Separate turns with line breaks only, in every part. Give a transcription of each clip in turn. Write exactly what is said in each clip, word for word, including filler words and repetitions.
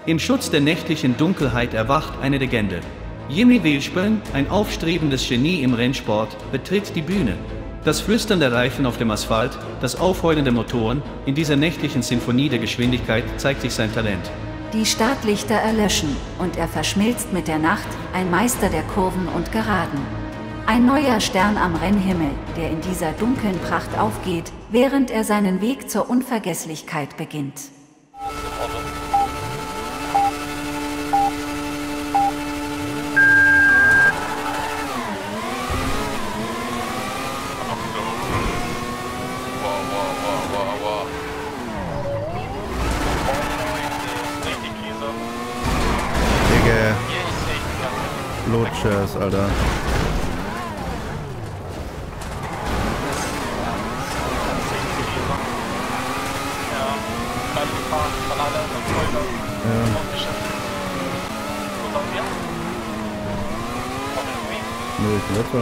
Im Schutz der nächtlichen Dunkelheit erwacht eine Legende. Jimmy Wildspön, ein aufstrebendes Genie im Rennsport, betritt die Bühne. Das Flüstern der Reifen auf dem Asphalt, das Aufheulen der Motoren, in dieser nächtlichen Sinfonie der Geschwindigkeit zeigt sich sein Talent.
Die Startlichter erlöschen und er verschmilzt mit der Nacht, ein Meister der Kurven und Geraden. Ein neuer Stern am Rennhimmel, der in dieser dunklen Pracht aufgeht, während er seinen Weg zur Unvergesslichkeit beginnt.
Lutschers, Alter. Ja. Nö, ich bin letzter.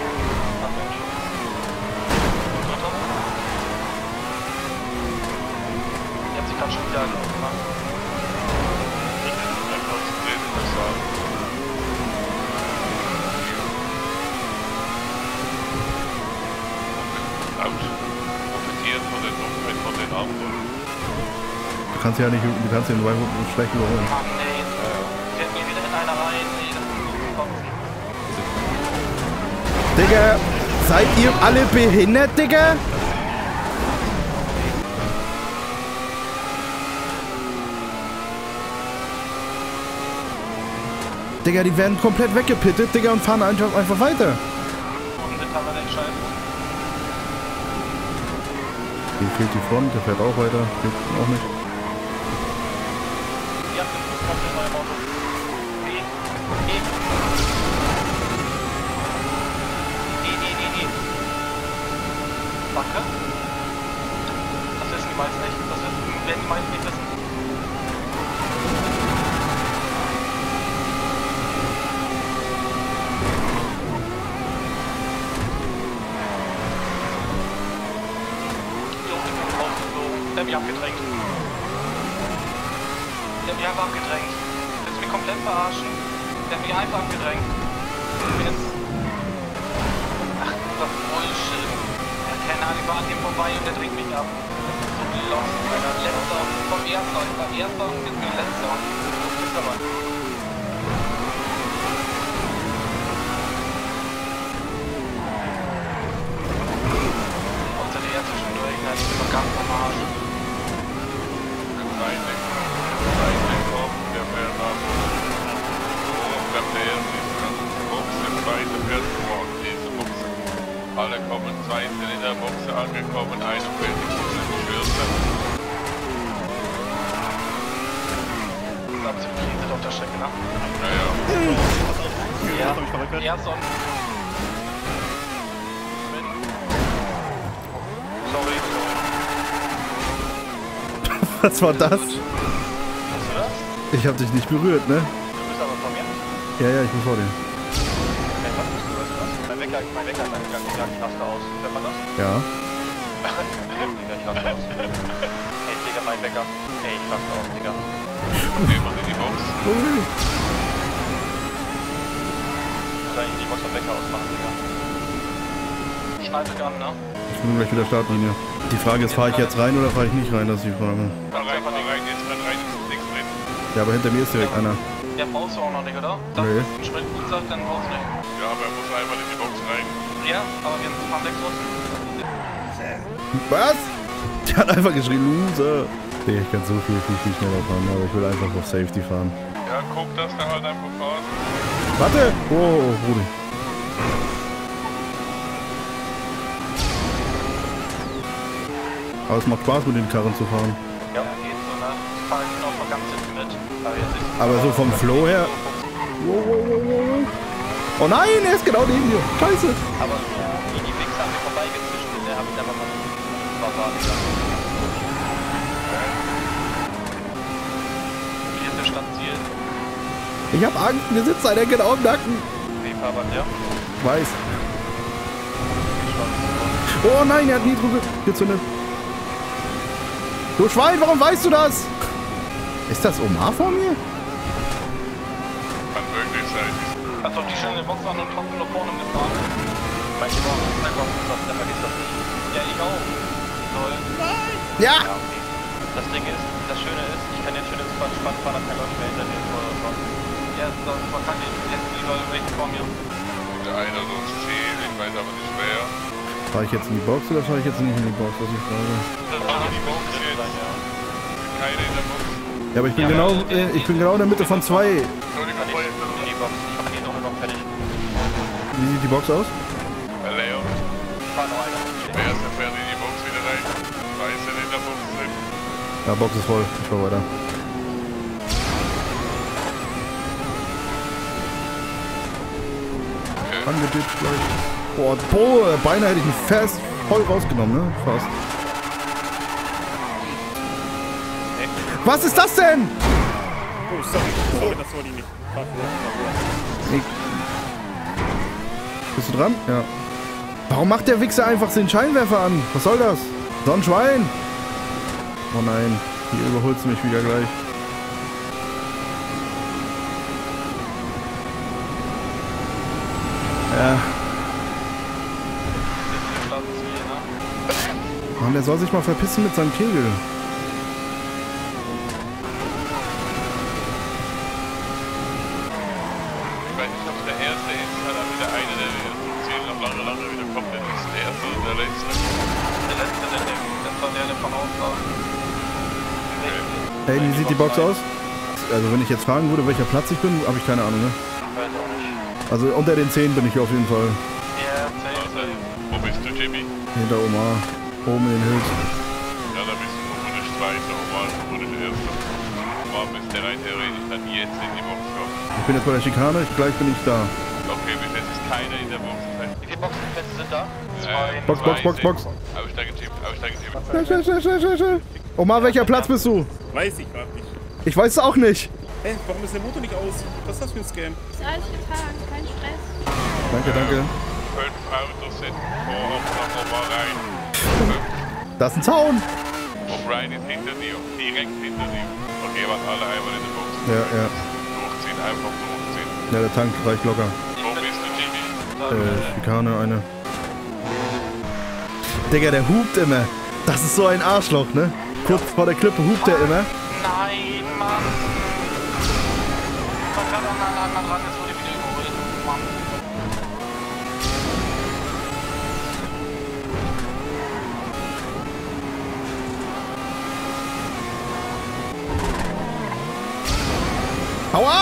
Die hat sich gerade schon wieder gemacht.
Profitiert von den Dunkelheit von den Autos.
Du kannst ja nicht, du kannst ja nur schlecht überholen.
Mann, ey, fährt mir wieder in einer rein, ey, das ist so kommt.
Digga, seid ihr alle behindert, Digga? Digga, die werden komplett weggepittet, Digga, und fahren einfach, einfach weiter. Hier fehlt die Front, der fährt auch weiter, fehlt auch nicht.
Ja, das ist komplett neu im Auto. E, E. E, E, E, E. Danke. Das wissen die meisten nicht. Das wissen, werden die meisten nicht wissen. Der hat mich abgedrängt. Der hat mich einfach abgedrängt. Willst du mich komplett verarschen? Der hat mich einfach abgedrängt. Ich bin jetzt... Ach, das Bullshit. Ja, keine Ahnung, ich war an dem vorbei und der drängt mich ab. Das ist so lost, Alter. Letzter vom Erster. Ich war Erster und jetzt bin ich Letzter. Das ist aber... Unter der zwischendurch, da ist immer ganz am Arsch.
Der fährt nach oben. Der fährt die Buchse, zweite fährt vor diese Buchse. Alle kommen, zwei sind in der Buchse angekommen, einer fährt die Buchse in die Schürze.
Da haben sie gekriegt auf der Strecke, ne?
Ja, ja.
Ja, ja, so. Sorry, sorry.
Was war das?
Hast du das?
Ich hab dich nicht berührt, ne?
Du bist aber vor mir.
Ja, ja, ich bin vor dir.
Okay, was bist du, weißt du was? Mein Wecker, mein Wecker hat angegangen, gesagt, ich raste aus. Hört man das?
Ja.
Digga, ich raste aus. Ey, Digga, mein Wecker. Ey, ich raste aus, Digga.
Geh mal in die Box.
Ich muss eigentlich die Box vom Wecker ausmachen, Digga. Ich schneide dich an, ne?
Ich bin gleich wieder Startlinie. Die Frage ist, fahre ich jetzt rein oder fahre ich nicht rein? Das ist die Frage.
Fahr rein, fahr rein, jetzt renn rein, ist nichts drin.
Ja, aber hinter mir ist direkt einer.
Der brauchst du auch noch nicht, oder? Das
Nee.
ist ein Schritt gut sagt, dann brauchst du nicht.
Ja, aber er muss einmal in die Box rein.
Ja, aber wir fahren weg trotzdem.
Was? Der hat einfach geschrien, Loser. Nee, ich kann so viel, viel, viel schneller fahren, aber ich will einfach auf Safety fahren.
Ja, guck, dass der halt einfach fährt.
Warte! Oh, Rudi. Aber es macht Spaß, mit den Karren zu fahren.
Ja, geht so, ne? Ich fahre jetzt noch mal ganz hinten mit. Aber, jetzt ist
Aber so vom Flow her... Wow, wow, wow, wow. Oh nein, er ist genau neben mir. Scheiße.
Aber wie die Wichser an mir vorbeigezischt sind, der hab ich einfach mal verraten. Wie ist der Stadtziel?
Ich hab Angst, mir sitzt einer genau im Nacken.
Wie Fahrbahn, ja?
Weiß. Oh nein, er hat Nitro gezündet. Du Schwein, warum weißt du das? Ist das Omar vor mir?
Kann wirklich sein.
Hast du die schöne Box an und trotzdem noch vorne mitfahren? Manche machen das einfach was, der vergisst das nicht. Ja, ich auch. Toll. Nein!
Ja!
Ja, okay. Das Ding ist, das Schöne ist, ich kann jetzt schön ins Spannend fahren, da kann Leute mehr hinter mir vorkommen. Ja, das verkacke ich jetzt lieber welche vor mir.
Der eine oder uns zehn, ich weiß aber nicht wer.
Fahre ich jetzt in die Box oder fahre ich jetzt nicht in die Box, was ich frage?
Das
Aber
kann
die
die
Box
Box
jetzt.
sein, ja.
Keine in der Box.
Ja, aber ich bin
Ja,
genau,
aber-
äh, ich bin genau in der Mitte von zwei.
Entschuldigung,
Kann ich
Freunde.
in die Box. Ich mach die noch noch fertig.
Wie sieht die Box aus?
Herr Leo,
Fahr noch einer.
der erste fährt in die Box wieder rein. Weiß er in der Box drin.
Ja, Box ist voll. Ich fahr weiter.
Okay.
Angeditscht gleich. Boah, boah, beinahe hätte ich ihn fest voll rausgenommen, ne? Fast. Was ist das denn?
Oh, sorry. Sorry, das wollte ich nicht.
Ich. Bist du dran? Ja. Warum macht der Wichser einfach den Scheinwerfer an? Was soll das? So ein Schwein. Oh nein, hier überholst du mich wieder gleich. Ja. Mann, der soll sich mal verpissen mit seinem Kegel.
Ich weiß nicht, ob es der erste ist, hat er wieder einer, der den zehn noch lange, lange wieder kommt. Der ist der erste und der letzte.
Der letzte, der denkt, das war der, der von außen war.
Hey, wie sieht die Box aus? Also wenn ich jetzt fragen würde, welcher Platz ich bin, habe ich keine Ahnung, ne?
Weiß auch nicht.
Also unter den zehn bin ich auf jeden Fall.
Ja, safe, safe.
Wo bist du, Jimmy?
Hinter Omar. Oben in den Hills.
Ja, da bist du vermutlich Zweiter, Omar ist vermutlich Erster. Omar müsste rein theoretisch dann jetzt in die Box kommen.
Ich bin jetzt bei der Schikane, gleich bin ich da.
Okay, bis jetzt ist keiner in der Box.
Wie viele Boxenplätze sind da?
Äh,
Box, Box, Box, Box.
Aussteigen, Jimmy, aussteigen, Jimmy.
Schnell, schnell, schnell, schnell, schnell, schnell. Omar, welcher Platz bist du?
Weiß ich gerade nicht.
Ich weiß es auch nicht.
Hä, warum ist der Motor nicht aus? Was ist das für ein Scam?
Ist alles getan, kein Stress.
Danke, danke.
Fünf Autos sind vor Opfer, Omar rein.
Da ist ein Zaun.
O'Brien ist hinter dir, direkt hinter dir. Okay, warte, alle einmal in der Box.
Ja, ja.
Durchziehen, einfach durchziehen.
Ja, der Tank reicht locker.
Wo bist du, Jimmy?
Äh, Schikane, eine. Digga, der hupt immer. Das ist so ein Arschloch, ne? Kurz vor der Klippe hupt der immer.
Nein, Mann! Ich war gerade an einer anderen dran, jetzt wurde ich wieder überholt. Mann.
Hau ab!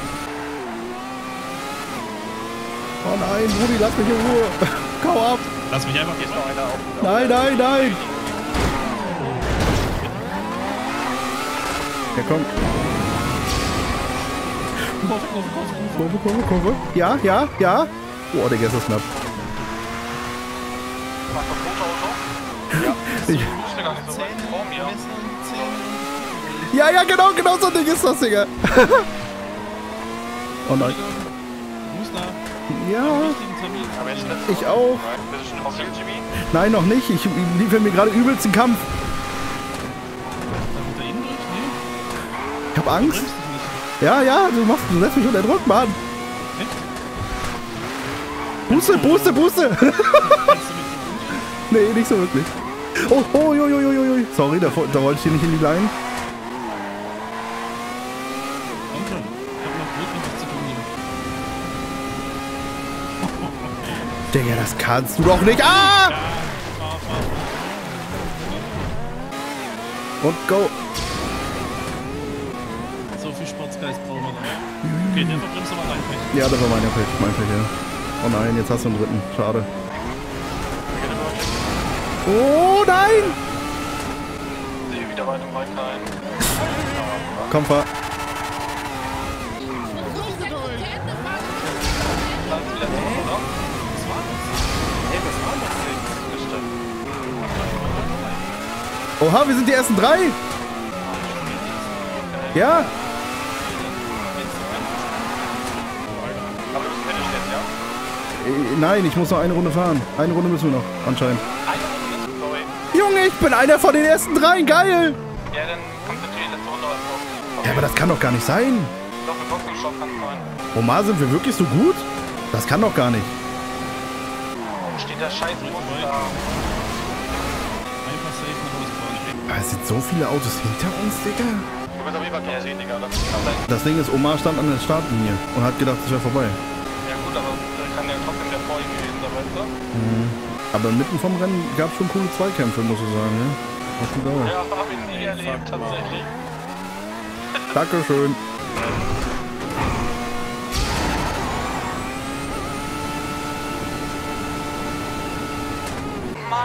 Oh nein, Rudi, lass mich in Ruhe. Hau ab!
Lass mich einfach
Hier ist noch einer auf.
Nein, nein, nein! Ja, komm. Kurve, Kurve, Kurve. Ja, ja, ja. Boah, der ist das knapp.
Mach das Fotoauto. Ja.
Ich,
Ich wusste gar nicht so weit vor mir.
ja, ja, genau, genau so ein Ding ist das, Digga. Oh nein. Ja,
Aber jetzt letzte
ich auch.
Bist du schon auf dem Jimmy?
Nein, noch nicht. Ich liefere mir gerade übelst den Kampf. Ich hab Angst. Ja, ja, du machst, du lässt mich unter Druck, Mann. Buße, Buße, Buße. Nee, nicht so wirklich. Oh, oh, jo, jo, jo, jo, jo. Sorry, da, da wollte ich hier nicht in die Line. Digga, das kannst du doch nicht. Ah! Und go.
So viel Sportsgeist brauchen wir noch. Okay, der verbremst aber rein.
Ja, das war mein Pech, mein Pech, ja. Oh nein, jetzt hast du einen dritten. Schade. Oh nein!
Sehe wieder weit im Wald rein.
Komm, fahr.
Dann ist wieder drauf, oder?
Hey, was war das denn?
Bestimmt.
Oha, wir sind die ersten drei. Ja.
Aber du bist finished jetzt, ja?
Äh, nein, ich muss noch eine Runde fahren. Eine Runde müssen wir noch, anscheinend.
Eine Runde, sorry.
Junge, ich bin einer von den ersten dreien. Geil.
Ja, dann kommt natürlich letzte Runde was drauf.
Ja, aber das kann doch gar nicht sein.
Doch, ein Boxenstopp kann es sein.
Omar, sind wir wirklich so gut? Das kann doch gar nicht.
Warum steht der scheiß Bus da?
Einfach safe nach Hause fahren.
Ah, es sind so viele Autos hinter uns, Digga.
Du bist auf jeden Fall kein sehen, Digga. Das kann sein.
Das Ding ist, Omar stand an der Startlinie und hat gedacht, es wäre vorbei.
Ja gut, aber da kann ja trotzdem der vor ihm gewesen sein, weißt du?
Mhm. Aber mitten vom Rennen gab es schon coole Zweikämpfe, muss ich sagen, ja. War gut aus.
Ja, hab ich nie erlebt, tatsächlich.
Dankeschön.
Mann!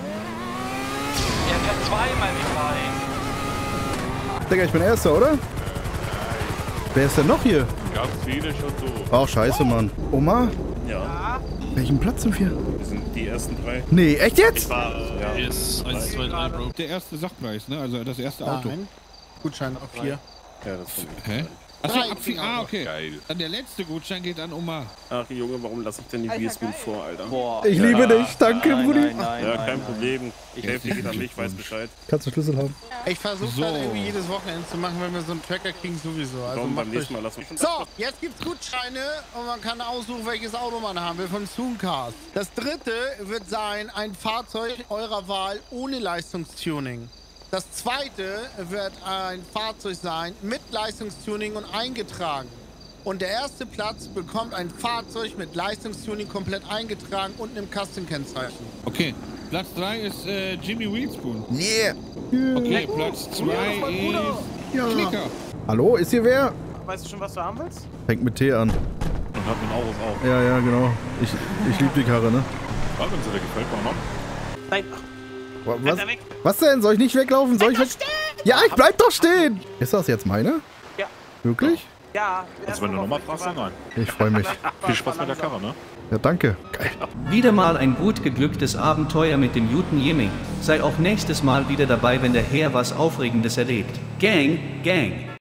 Er fährt zweimal nicht rein.
Digga, ich bin Erster, oder? Wer ist denn noch hier?
Ganz viele schon so.
Ach, scheiße, Mann. Omar?
Ja,
Welchen Platz sind wir?
wir sind die ersten drei.
Nee, echt jetzt?
Ja.
Yes, eins, zwei, drei, Bro.
Der erste Sachpreis, ne? Also das erste Auto.
Nein. Gutschein auf vier.
Ja, das kommt.
Hä? Achso,
Drei,
ab vier. Ah, okay.
Geil.
Dann der letzte Gutschein geht an Oma.
Ach Junge, warum lasse ich denn die V-Spin vor, Alter?
Boah.
Ich liebe dich, danke,
Nein,
Brudi.
nein, nein,
Ja,
nein,
kein
nein.
Problem. Ich helfe dir an mich, weiß Bescheid.
Kannst du Schlüssel haben?
Ich versuche
So.
das irgendwie jedes Wochenende zu machen, wenn wir so einen Tracker kriegen sowieso. Also
Komm, beim
macht
nächsten
euch...
Mal lass mich.
So, jetzt gibt's Gutscheine und man kann aussuchen, welches Auto man haben will von Zoomcast. Das dritte wird sein, ein Fahrzeug eurer Wahl ohne Leistungstuning. Das zweite wird ein Fahrzeug sein mit Leistungstuning und eingetragen. Und der erste Platz bekommt ein Fahrzeug mit Leistungstuning komplett eingetragen und einem Custom-Kennzeichen.
Okay. Platz drei ist äh, Jimmy Wheelspoon.
Nee.
Okay, Platz zwei ist
Ja.
Knicker.
Hallo, ist hier wer?
Weißt du schon, was du haben willst?
Fängt mit T an.
Und hat mit Auros auch.
Ja, ja, genau. Ich, ich liebe die Karre, ne?
Ja, wenn sie dir gefällt, warum noch?
Nein,
Wa- Was, was denn? Soll ich nicht weglaufen? Soll ich weg? Ja, ich bleib doch stehen! Ist das jetzt meine?
Ja.
Wirklich?
ja.
Also wenn du nochmal fragst, dann nein.
Ich freue mich.
Viel Spaß mit der Karre, ne?
Ja, danke. Geil.
Wieder mal ein gut geglücktes Abenteuer mit dem guten Jimmy. Sei auch nächstes Mal wieder dabei, wenn der Herr was Aufregendes erlebt. Gang, Gang.